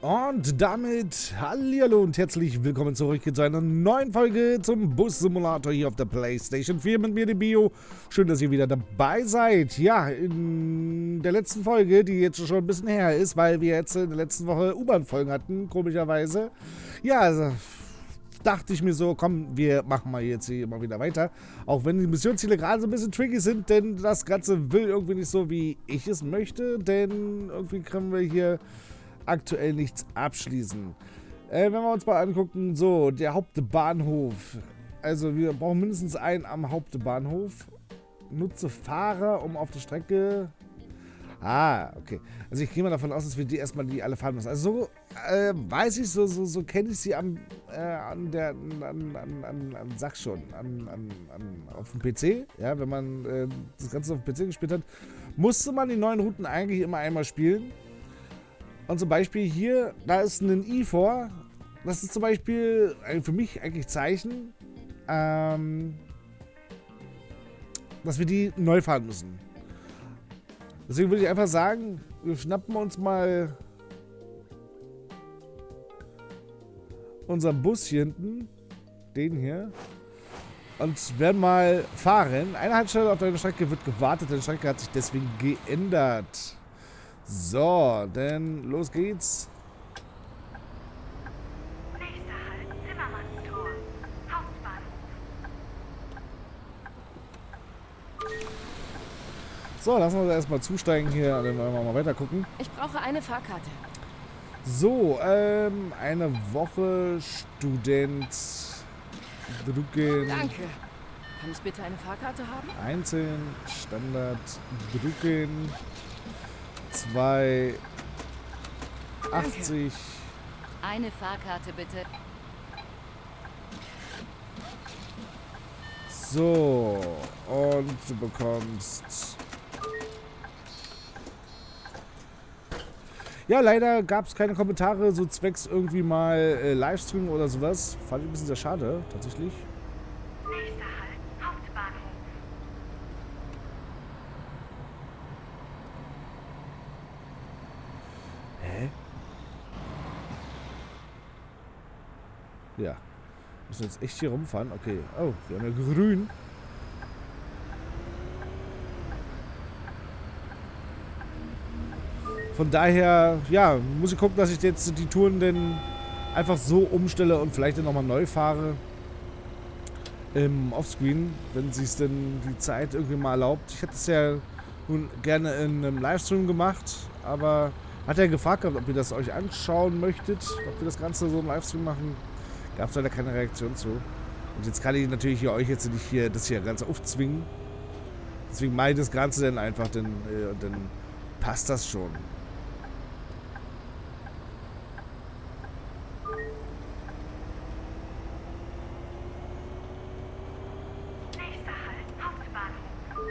Und damit hallihallo und herzlich willkommen zurück zu einer neuen Folge zum Bus-Simulator hier auf der PlayStation 4 mit mir, dem Bio. Schön, dass ihr wieder dabei seid. Ja, in der letzten Folge, die jetzt schon ein bisschen her ist, weil wir jetzt in der letzten Woche U-Bahn-Folgen hatten, komischerweise. Ja, also dachte ich mir so, komm, wir machen mal jetzt hier immer wieder weiter. Auch wenn die Missionsziele gerade so ein bisschen tricky sind, denn das Ganze will irgendwie nicht so, wie ich es möchte. Denn irgendwie können wir hier aktuell nichts abschließen. Wenn wir uns mal angucken, so, der Hauptbahnhof. Also wir brauchen mindestens einen am Hauptbahnhof. Nutze Fahrer, um auf der Strecke... Ah, okay. Also ich gehe mal davon aus, dass wir die erstmal alle fahren müssen. Also so weiß ich, so kenne ich sie sag schon, auf dem PC. Ja, wenn man das Ganze auf dem PC gespielt hat, musste man die neuen Routen eigentlich immer einmal spielen. Und zum Beispiel hier, da ist ein I vor. Das ist zum Beispiel für mich eigentlich Zeichen, dass wir die neu fahren müssen. Deswegen würde ich einfach sagen, wir schnappen uns mal unseren Bus hier hinten, den hier, und werden mal fahren. Eine Haltestelle auf der Strecke wird gewartet, die Strecke hat sich deswegen geändert. So, dann los geht's. Nächster Halt, Zimmermannstor, Hauptbahnhof. So, lassen wir uns erstmal zusteigen hier, dann wollen wir mal weiter gucken. Ich brauche eine Fahrkarte. So, eine Woche Student drücken. Danke. Kann ich bitte eine Fahrkarte haben? Einzeln, Standard drücken. 2,80. Eine Fahrkarte bitte. So, und du bekommst... Ja, leider gab es keine Kommentare, so zwecks irgendwie mal Livestream oder sowas. Fand ich ein bisschen sehr schade, tatsächlich. Nächster Halt, Hauptbahnhof. Hä? Ja. Müssen jetzt echt hier rumfahren? Okay. Oh, wir haben ja grün. Von daher, ja, muss ich gucken, dass ich jetzt die Touren denn einfach so umstelle und vielleicht dann nochmal neu fahre. Offscreen, wenn es sich denn die Zeit irgendwie mal erlaubt. Ich hätte es ja nun gerne in einem Livestream gemacht, aber hat er gefragt, ob ihr das euch anschauen möchtet, ob wir das Ganze so im Livestream machen. Gab es leider keine Reaktion zu. Und jetzt kann ich natürlich hier euch jetzt nicht hier das hier ganz aufzwingen. Deswegen mache ich das Ganze dann einfach, dann passt das schon. Nächster Halt, Hauptbahnhof.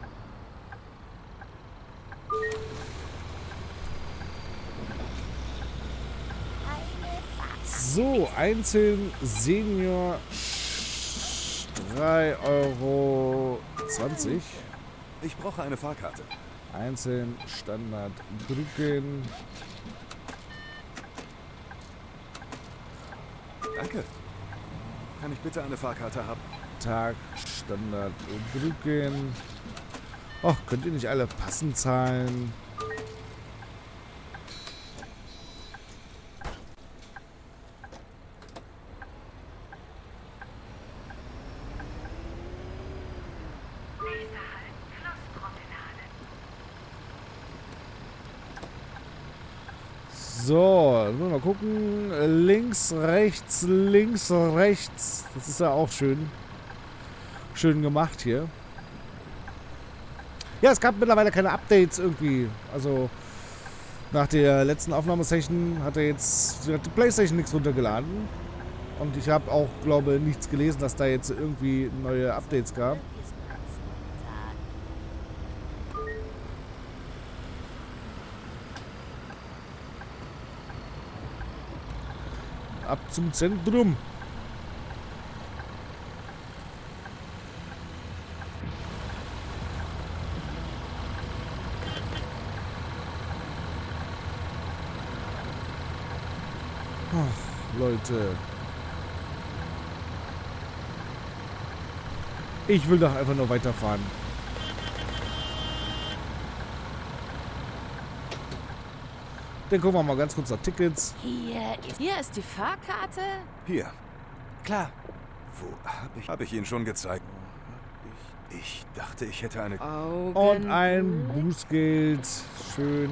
So, einzeln Senior 3,20 €. Ich brauche eine Fahrkarte. Einzeln Standard drücken. Danke. Kann ich bitte eine Fahrkarte haben? Tag Standard drücken. Och, könnt ihr nicht alle passend zahlen? Nächster Halt, Flusspromenade. So, dann müssen wir mal gucken. Links, rechts, links, rechts. Das ist ja auch schön. Schön gemacht hier. Ja, es gab mittlerweile keine Updates irgendwie. Also, nach der letzten Aufnahmesession hat die PlayStation nichts runtergeladen. Und ich habe auch, glaube ich, nichts gelesen, dass da jetzt irgendwie neue Updates gab. Ab zum Zentrum. Leute. Ich will doch einfach nur weiterfahren. Dann gucken wir mal ganz kurz nach Tickets. Hier ist die Fahrkarte. Hier. Klar. Wo hab ich Ihnen schon gezeigt? Ich dachte, ich hätte eine... Augen. Und ein Bußgeld. Schön.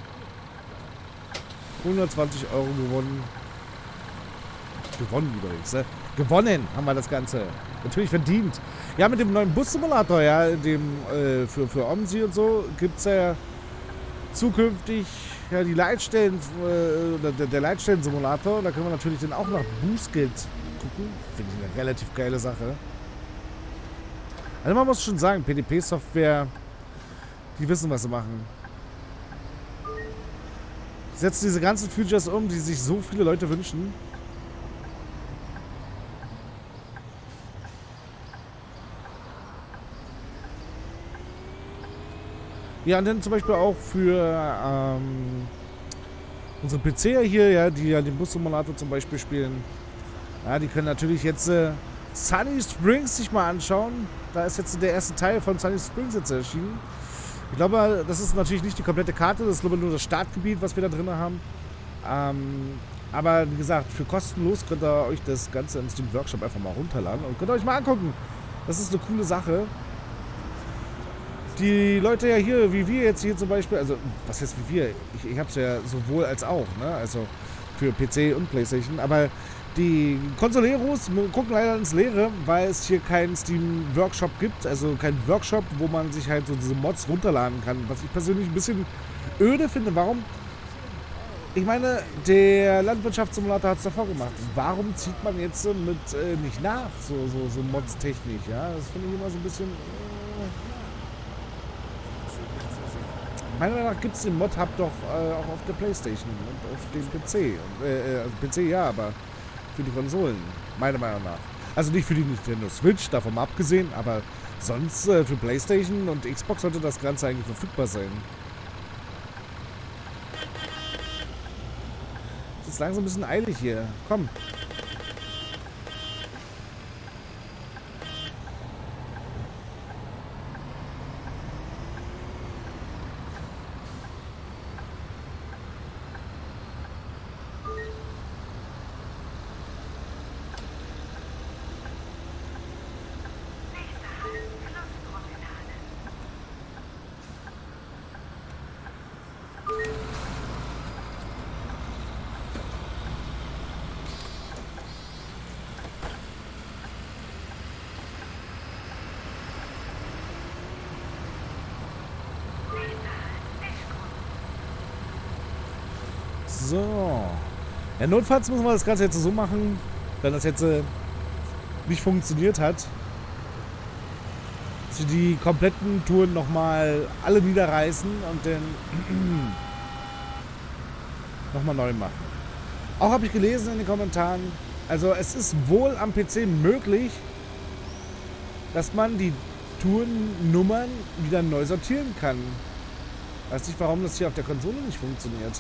120 Euro gewonnen. Gewonnen übrigens, ne? Gewonnen haben wir das Ganze. Natürlich verdient. Ja, mit dem neuen Bus-Simulator, ja, dem für OMSI und so, gibt es ja zukünftig ja die Leitstellen, der Leitstellen-Simulator. Da können wir natürlich dann auch nach Bußgeld gucken. Finde ich eine relativ geile Sache. Also man muss schon sagen, PDP-Software, die wissen, was sie machen. Die setzen diese ganzen Features um, die sich so viele Leute wünschen. Ja, und dann zum Beispiel auch für unsere PCer hier, ja, die ja den Bus-Simulator zum Beispiel spielen. Ja, die können natürlich jetzt Sunny Springs sich mal anschauen. Da ist jetzt der erste Teil von Sunny Springs jetzt erschienen. Ich glaube, das ist natürlich nicht die komplette Karte, das ist glaube ich nur das Startgebiet, was wir da drin haben. Aber wie gesagt, für kostenlos könnt ihr euch das Ganze im Steam Workshop einfach mal runterladen und könnt euch mal angucken. Das ist eine coole Sache. Die Leute ja hier, wie wir jetzt hier zum Beispiel, also was heißt wie wir? Ich habe es ja sowohl als auch, ne? Also für PC und PlayStation, aber die Consoleros gucken leider ins Leere, weil es hier keinen Steam Workshop gibt, also kein Workshop, wo man sich halt so diese Mods runterladen kann, was ich persönlich ein bisschen öde finde. Warum? Ich meine, der Landwirtschaftssimulator hat es davor gemacht. Warum zieht man jetzt mit nicht nach, so Mods technisch, ja? Das finde ich immer so ein bisschen... Meiner Meinung nach gibt es den Mod-Hub doch auch auf der PlayStation und auf dem PC. Also PC ja, aber für die Konsolen, meiner Meinung nach. Also nicht für die Nintendo Switch, davon mal abgesehen, aber sonst für PlayStation und Xbox sollte das Ganze eigentlich verfügbar sein. Es ist langsam ein bisschen eilig hier. Komm. So. Ja, notfalls müssen wir das Ganze jetzt so machen, wenn das jetzt nicht funktioniert hat, dass wir die kompletten Touren nochmal alle niederreißen und dann nochmal neu machen. Auch habe ich gelesen in den Kommentaren, also es ist wohl am PC möglich, dass man die Tourennummern wieder neu sortieren kann. Weiß nicht, warum das hier auf der Konsole nicht funktioniert.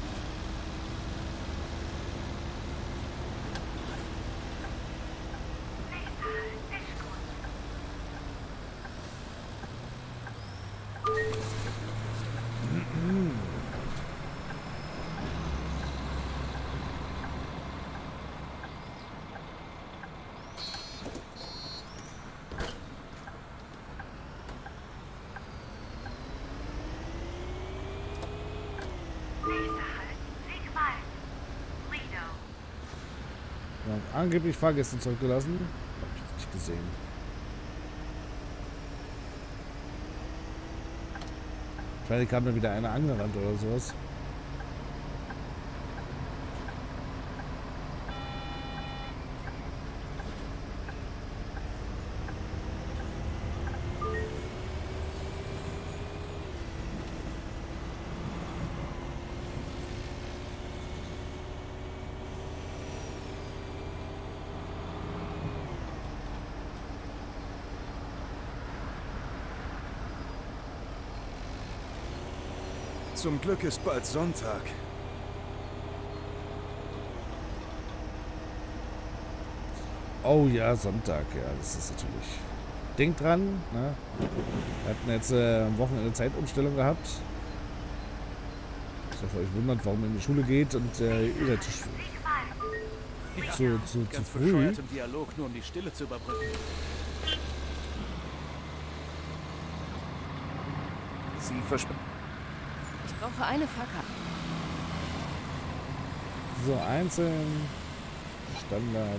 Ja, angeblich Fahrgäste zurückgelassen. Hab ich jetzt nicht gesehen. Wahrscheinlich kam da wieder einer angerannt oder sowas. Zum Glück ist bald Sonntag. Oh ja, Sonntag, ja, das ist natürlich. Denkt dran, ne? Wir hatten jetzt am Wochenende Zeitumstellung gehabt. Ich hoffe, euch wundert, warum ihr in die Schule geht und ihr seid zu Ganz früh. bescheuert im Dialog, nur um die Stille zu überbrücken. Sie versprechen. Ich brauche eine Fahrkarte. So, einzeln. Standard.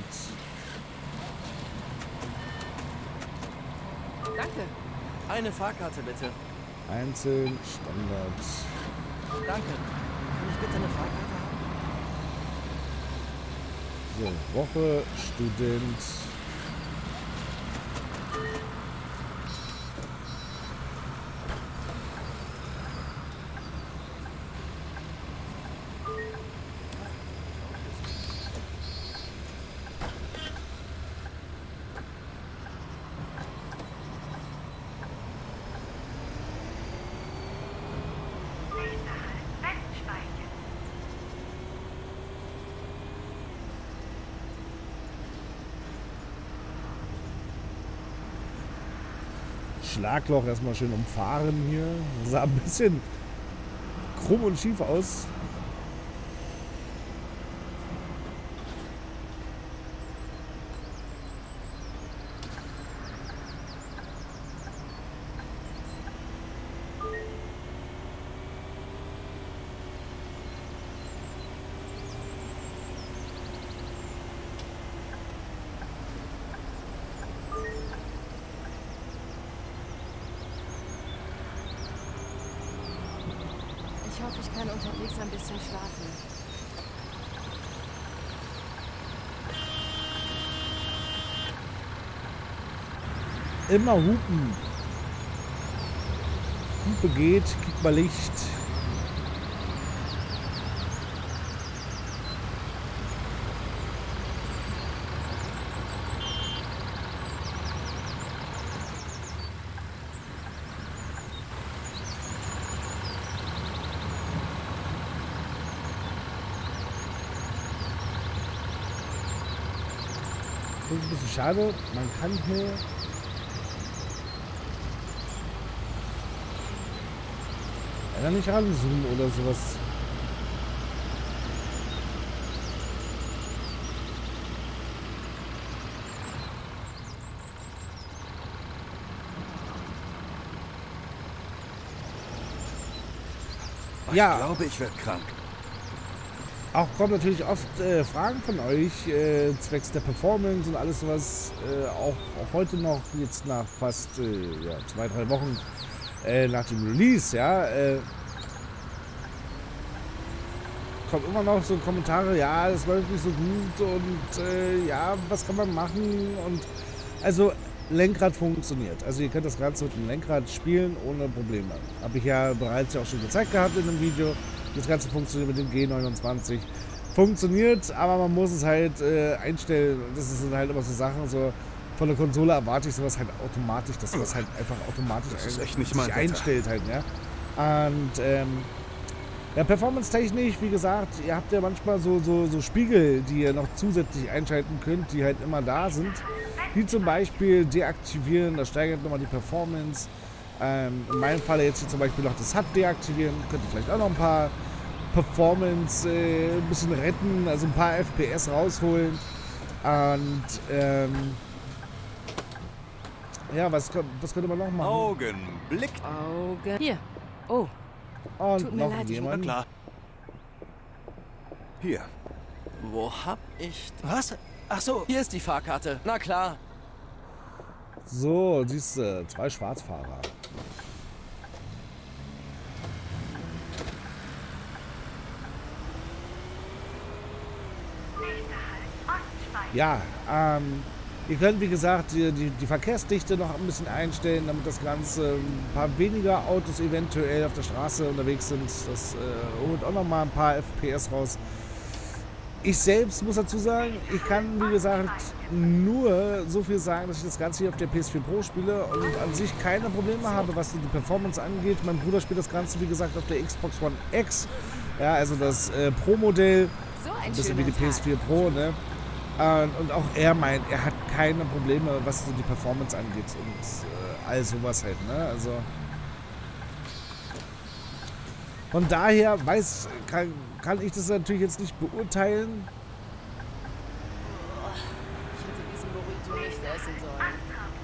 Danke. Eine Fahrkarte bitte. Einzeln, Standard. Danke. Kann ich bitte eine Fahrkarte haben? So, Woche, Student. Nächster Halt, Westspeichen. Schlagloch erstmal schön umfahren hier. Sah ein bisschen krumm und schief aus. Ich hoffe, ich kann unterwegs ein bisschen schlafen. Immer hupen. Hupe geht, gib mal Licht. Das ist ein bisschen schade. Man kann hier leider nicht ranzoomen oder sowas. Ich Ja. glaube, ich werde krank. Auch kommen natürlich oft Fragen von euch zwecks der Performance und alles sowas. Auch heute noch, jetzt nach fast 2-3 Wochen nach dem Release, ja. Kommen immer noch so Kommentare, ja, das läuft nicht so gut und ja, was kann man machen? Und also Lenkrad funktioniert. Also ihr könnt das Ganze mit dem Lenkrad spielen ohne Probleme. Habe ich ja bereits auch schon gezeigt gehabt in einem Video. Das Ganze funktioniert mit dem G29. Funktioniert, aber man muss es halt einstellen. Das sind halt immer so Sachen, so von der Konsole erwarte ich sowas halt automatisch, dass das halt einfach automatisch Das ist echt nicht mein sich Wetter. einstellt halt, ja. Und ja, performance-technisch, wie gesagt, ihr habt ja manchmal so Spiegel, die ihr noch zusätzlich einschalten könnt, die halt immer da sind. Die zum Beispiel deaktivieren, das steigert nochmal die Performance. In meinem Fall jetzt hier zum Beispiel noch das HUD deaktivieren, könnt ihr vielleicht auch noch ein paar Performance ein bisschen retten, also ein paar FPS rausholen. Und ja, was könnte man noch machen? Augenblick. Augen. Hier. Oh, Und tut mir noch leid, ich- Na jemand. klar. Hier. Wo hab ich... Was? Ach so, hier ist die Fahrkarte. Na klar. So, siehst du, 2 Schwarzfahrer. Nächster Halt, Ostspeichen. Ja, ihr könnt wie gesagt die Verkehrsdichte noch ein bisschen einstellen, damit das Ganze ein paar weniger Autos eventuell auf der Straße unterwegs sind. Das holt auch noch mal ein paar FPS raus. Ich selbst muss dazu sagen, ich kann wie gesagt nur so viel sagen, dass ich das Ganze hier auf der PS4 Pro spiele und an sich keine Probleme habe, was die Performance angeht. Mein Bruder spielt das Ganze wie gesagt auf der Xbox One X, ja, also das Pro-Modell. so ein Ein bisschen wie schöner die Tag. PS4 Pro, ne? Und auch er meint, er hat keine Probleme, was so die Performance angeht und all sowas halt, ne? Also von daher kann ich das natürlich jetzt nicht beurteilen. Ich hätte diesen Burrito nicht essen sollen.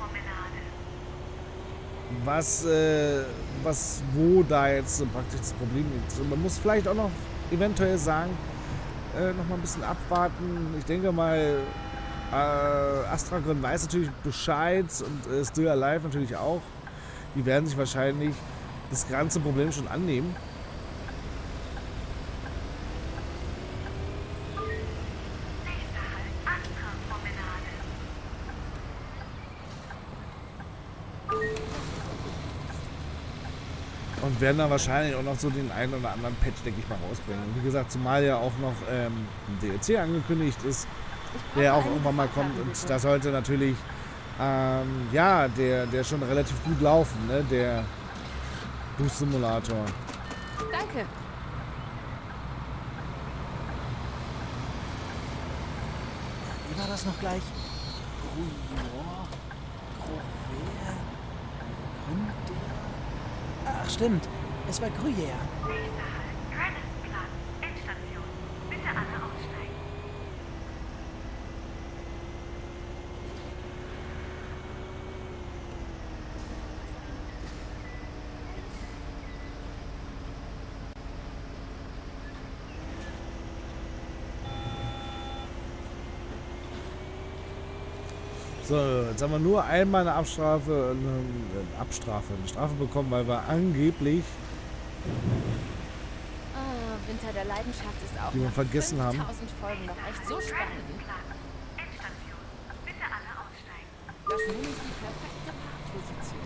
Wo da jetzt so praktisch das Problem liegt. Und man muss vielleicht auch noch eventuell sagen, noch mal ein bisschen abwarten. Ich denke mal, Astragon weiß natürlich Bescheid und Still Alive natürlich auch. Die werden sich wahrscheinlich das ganze Problem schon annehmen. Und werden dann wahrscheinlich auch noch so den einen oder anderen Patch, denke ich mal, rausbringen. Und wie gesagt, zumal ja auch noch ein DLC angekündigt ist, der auch irgendwann mal kommt. Und da sollte natürlich, ja, der schon relativ gut laufen, ne? Der Bus Simulator. Danke. Wie war das noch gleich? Gruyère, Gruyère, Gruyère. Ach stimmt, es war Gruyère. Nächster Halt, Granitzplatz, Endstation. Bitte alle aussteigen. So, jetzt haben wir nur einmal eine Strafe bekommen, weil wir angeblich Winter der Leidenschaft ist auch die wir nach vergessen haben. 5000 Folgen noch echt so spannend. Granitzplatz, Endstation. Bitte alle aussteigen. Das nenne ich die perfekte Parkposition.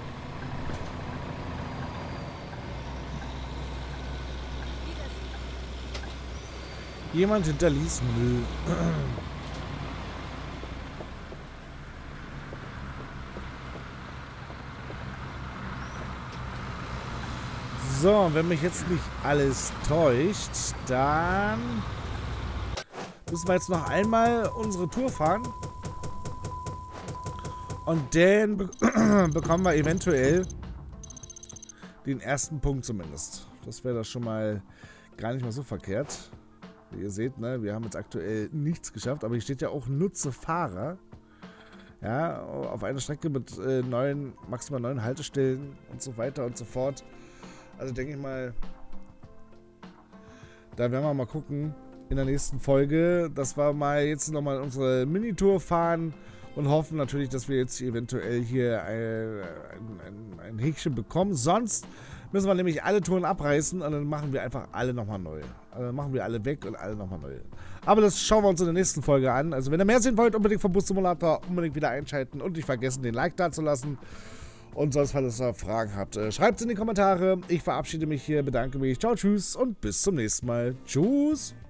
Jemand hinterließ Müll. So, wenn mich jetzt nicht alles täuscht, dann müssen wir jetzt noch einmal unsere Tour fahren. Und dann bekommen wir eventuell den ersten Punkt zumindest. Das wäre das schon mal gar nicht mal so verkehrt. Wie ihr seht, ne, wir haben jetzt aktuell nichts geschafft, aber hier steht ja auch Nutze Fahrer. Ja, auf einer Strecke mit maximal 9 Haltestellen und so weiter und so fort. Also denke ich mal, da werden wir mal gucken in der nächsten Folge, dass wir mal jetzt nochmal unsere Minitour fahren und hoffen natürlich, dass wir jetzt eventuell hier ein Häkchen bekommen. Sonst müssen wir nämlich alle Touren abreißen und dann machen wir einfach alle nochmal neu. Also dann machen wir alle weg und alle nochmal neu. Aber das schauen wir uns in der nächsten Folge an. Also wenn ihr mehr sehen wollt, unbedingt vom Bus Simulator unbedingt wieder einschalten und nicht vergessen, den Like da zu lassen. Und sonst, falls ihr Fragen habt, schreibt es in die Kommentare. Ich verabschiede mich hier, bedanke mich. Ciao, tschüss und bis zum nächsten Mal. Tschüss.